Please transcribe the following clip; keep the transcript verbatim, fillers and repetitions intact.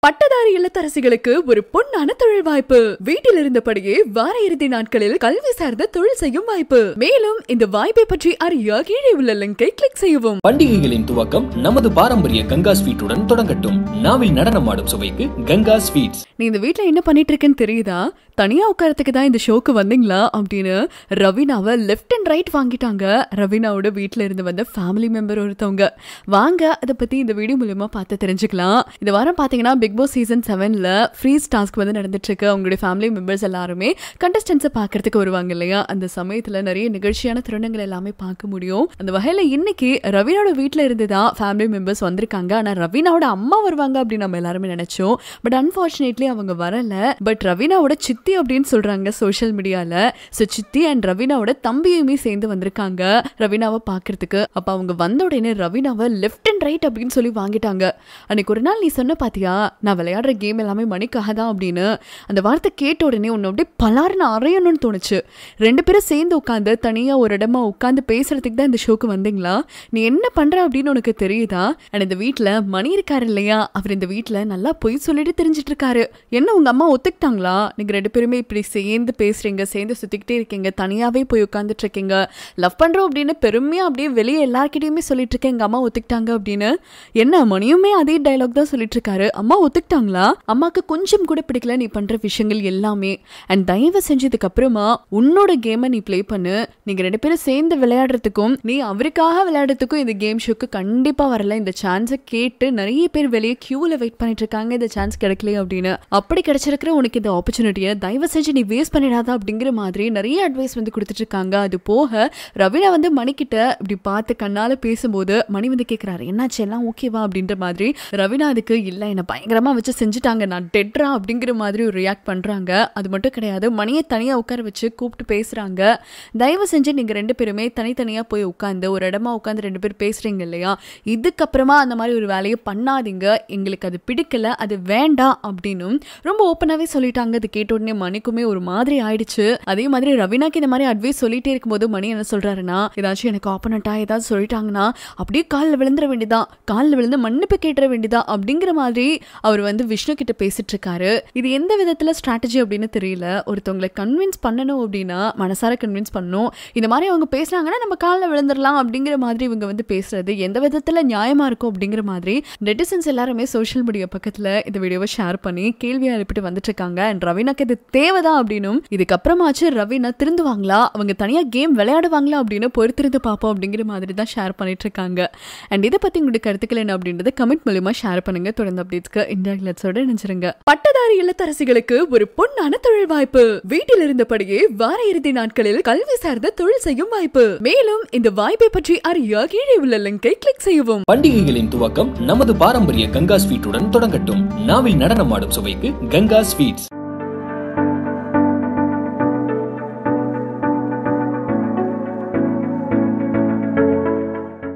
பட்டதாரி இல்லத்தரசிகளுக்கு ஒரு பொன்னான தொழில் வாய்ப்பு. வீட்டில் இருந்தபடியே வார இறுதி நாட்களில் கல்வி சார்ந்த தொழில் செய்யும் வாய்ப்பு. மேலும் இந்த வாய்ப்பை பற்றி அறிய கீழே உள்ள லிங்கை கிளிக் செய்யவும். பண்டிகைகளின் துவக்கம் நமது பாரம்பரிய கங்கா ஸ்வீட்டுடன் தொடங்கட்டும். நாவில் நடனமாடும் சுவைக்கு கங்கா ஸ்வீட்ஸ். நீ இந்த வீட்டுல என்ன பண்ணிட்டு இருக்கேன்னு தெரியுதா? தனியா உட்காரத்துக்கு தான் இந்த ஷோக்கு வந்தீங்களா அப்படின்னு ரவீனாவை லெஃப்ட் அண்ட் ரைட் வாங்கிட்டாங்க. ரவீனாவோட வீட்டுல இருந்து வந்த ஃபேமிலி மெம்பர் ஒருத்தவங்க. வாங்க அதை பத்தி இந்த வீடியோ மூலமா பார்த்து தெரிஞ்சுக்கலாம். இந்த வாரம் பாத்தீங்கன்னா பிக் பாஸ் சீசன் செவன்ல ஃப்ரீஸ் டாஸ்க் வந்து நடந்துட்டு இருக்கு. அவங்களுடைய ஃபேமிலி மெம்பர்ஸ் எல்லாருமே கண்டஸ்டன்ஸை பார்க்கறதுக்கு வருவாங்க இல்லையா? அந்த சமயத்துல நிறைய நிகழ்ச்சியான தருணங்கள் எல்லாமே பார்க்க முடியும். அந்த வகையில இன்னைக்கு ரவீனாவோட வீட்டுல இருந்து தான் ஃபேமிலி மெம்பர்ஸ் வந்திருக்காங்க. ஆனா ரவீனாவோட அம்மா வருவாங்க அப்படின்னு நம்ம எல்லாருமே நினைச்சோம். பட் அன்பார்ச்சுனேட்லி அவங்க வரல. பட் ரவீனாவோட சித்தி அப்படின்னு சொல்றாங்க சோஷியல் மீடியால. சோ சித்தி அண்ட் ரவீனாவோட தம்பியுமே சேர்ந்து வந்திருக்காங்க ரவீனாவை பாக்குறதுக்கு. அப்ப அவங்க வந்த உடனே ரவீனாவை லெஃப்ட் அண்ட் ரைட் அப்படின்னு சொல்லி வாங்கிட்டாங்க. அன்னைக்கு ஒரு நாள் நீ சொன்ன பாத்தியா, நான் விளையாடுற கேம் எல்லாமே மணிக்காக தான் அப்படின்னு. அந்த வார்த்தை கேட்ட உடனே உன்னை அப்படியே பலாருன்னு அறையணும்னு தோணுச்சு. ரெண்டு பேரும் சேர்ந்து உட்காந்து தனியா ஒரு இடமா உட்காந்து பேசுறதுக்கு தான் இந்த ஷோக்கு வந்தீங்களா? நீ என்ன பண்ற அப்படின்னு உனக்கு தெரியுதா? அண்ட் இந்த வீட்டுல மணி இருக்காரு இல்லையா, அவர் இந்த வீட்டுல நல்லா பொய் சொல்லிட்டு தெரிஞ்சிட்டு இருக்காரு. என்ன உங்க அம்மா ஒத்துக்கிட்டாங்களா? நீங்க ரெண்டு பேருமே இப்படி சேர்ந்து பேசுறீங்க, சேர்ந்து சுத்திக்கிட்டே இருக்கீங்க, தனியாவே போய் உட்காந்துட்டு இருக்கீங்க, லவ் பண்றோம் அப்படின்னு பெருமையா அப்படியே வெளியே எல்லார்கிட்டயுமே சொல்லிட்டு இருக்கேன் எங்க அம்மா ஒத்துக்கிட்டாங்க அப்படின்னு. என்ன மணியுமே அதே டைலாக் தான் சொல்லிட்டு இருக்காரு. அம்மா ஒத்துக்கிட்டாங்களா? அம்மாக்கு கொஞ்சம் கூட பிடிக்கல நீ பண்ற விஷயங்கள் எல்லாமே. அண்ட் தயவு செஞ்சதுக்கு அப்புறமா உன்னோட கேமை நீ பிளே பண்ணு. நீங்க ரெண்டு பேரும் சேர்ந்து விளையாடுறதுக்கும் நீ அவருக்காக விளையாடுறதுக்கும் இந்த கேம் ஷோக்கு கண்டிப்பா வரல. இந்த சான்ஸை கேட்டு நிறைய பேர் வெளியே கியூல வெயிட் பண்ணிட்டு இருக்காங்க, இந்த சான்ஸ் கிடைக்கல அப்படின்னு. அப்படி கிடைச்சிருக்கிற உனக்கு இந்த ஆப்பர்ச்சுனிட்டியை தயவு செஞ்சு நீ வேஸ்ட் பண்ணிடாத அப்படிங்கிற மாதிரி நிறைய அட்வைஸ் வந்து கொடுத்துட்டு இருக்காங்க. அது போக ரவீனா வந்து மணிக்கிட்ட இப்படி பார்த்து கண்ணால பேசும்போது மணி வந்து கேட்கிறாரு, என்னாச்சு எல்லாம் ஓகேவா அப்படின்ற மாதிரி. ரவீனா அதுக்கு இல்ல என்ன பயங்கரமா வச்சு செஞ்சுட்டாங்க, நான் டெட்ரா அப்படிங்கிற மாதிரி ஒரு ரியாக்ட் பண்றாங்க. அது மட்டும் கிடையாது, மணியை தனியா உட்கார வச்சு கூப்பிட்டு பேசுறாங்க. தயவு செஞ்சு நீங்க ரெண்டு பேருமே தனித்தனியா போய் உட்காந்து ஒரு இடமா உட்காந்து ரெண்டு பேர் பேசுறீங்க இல்லையா, இதுக்கப்புறமா அந்த மாதிரி ஒரு வேலையை பண்ணாதீங்க, எங்களுக்கு அது பிடிக்கல, அது வேண்டாம் அப்படின்னு ரொம்ப ஓப்பனாவே சொல்லிட்டாங்க. அது கேட்ட உடனே மணிக்குமே ஒரு மாதிரி ஆயிடுச்சு. அதே மாதிரி ரவீனாக்கு இந்த மாதிரி அட்வைஸ் சொல்லிட்டே இருக்கும்போது மணி என்ன சொல்றாருன்னா, ஏதாச்சும் எனக்கு ஆப்போனண்டா ஏதாவது சொல்லிட்டாங்கன்னா அப்படியே காலில் விழுந்துட வேண்டியதான், காலில் விழுந்து மன்னிப்பு கேட்டுற வேண்டியதான் அப்படிங்கிற மாதிரி அவர் வந்து விஷ்ணு கிட்ட பேசிட்டு இருக்காரு. இது எந்த விதத்துல ஸ்ட்ராட்டஜி அப்படின்னு தெரியல. ஒருத்தவங்களை கன்வின்ஸ் பண்ணணும் அப்படின்னா மனசார கன்வின்ஸ் பண்ணணும். இந்த மாதிரி அவங்க பேசுறாங்கன்னா நம்ம காலில் விழுந்துடலாம் அப்படிங்கிற மாதிரி இவங்க வந்து பேசுறது எந்த விதத்துல நியாயமா இருக்கும் அப்படிங்கிற மாதிரி நெட்டிசன்ஸ் எல்லாருமே சோஷியல் மீடியா பக்கத்துல இந்த வீடியோவை ஷேர் பண்ணி கேள்வியா எழுப்பிட்டு வந்துட்டு இருக்காங்க. அண்ட் ரவீனாக்கு இது தேவைதான் அப்படின்னும், இதுக்கப்புறமாச்சு ரவீனா திருந்துவாங்களா, அவங்க தனியா கேம் விளையாடுவாங்களா அப்படின்னு பொறுத்திருந்து பார்ப்போம் அப்படிங்கிற மாதிரி தான் ஷேர் பண்ணிட்டு இருக்காங்க. அண்ட் இதை பத்தி உங்களுடைய கருத்துக்கள் என்ன அப்படின்றத கமெண்ட் மூலமா ஷேர் பண்ணுங்க. தொடர்ந்து அப்டேட்ஸ்க்கு IndiaGlitz-ஓட நினைச்சிருங்க. பட்டதாரி இல்லத்தரசிகளுக்கு ஒரு பொன்னான தொழில் வாய்ப்பு. வீட்டில் இருந்தபடியே வார இறுதி நாட்களில் கல்வி சார்ந்த தொழில் செய்யும் வாய்ப்பு. மேலும் இந்த வாய்ப்பை பற்றி அறிய கீழே உள்ள லிங்கை கிளிக் செய்யவும். பண்டிகைகளின் துவக்கம் நமது பாரம்பரிய கங்கா ஸ்வீட்டுடன் தொடங்கட்டும். நாவில் நடனமாடும் சுவைக்கு கங்கா ஸ்வீட்ஸ்.